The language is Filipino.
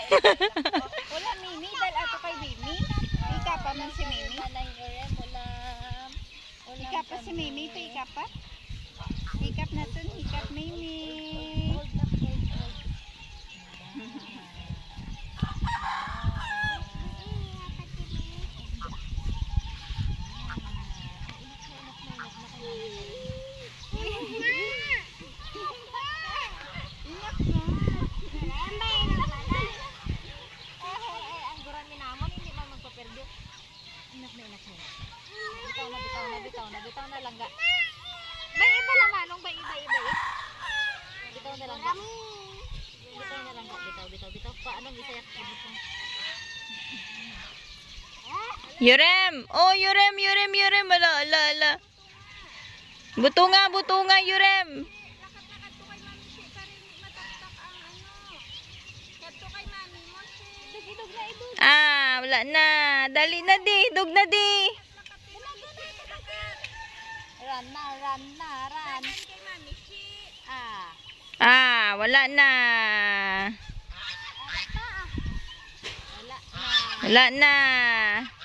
Wala Mimi, dahil ato kay Mimi. Ika pa man si Mimi. Ika pa si Mimi, ito ika pa. Hikap na to, hikap Mimi. Bitaw na lang ga. Bay iba lang manong, bay iba. Bitaw na lang ga. Bitaw na lang ga, bitaw. Paano gisayak ko? Yurem! Oh, Yurem! Ala. Butunga, Yurem! Ah, wala na. Dali na di, dug na di. Run. Wala na. Wala na.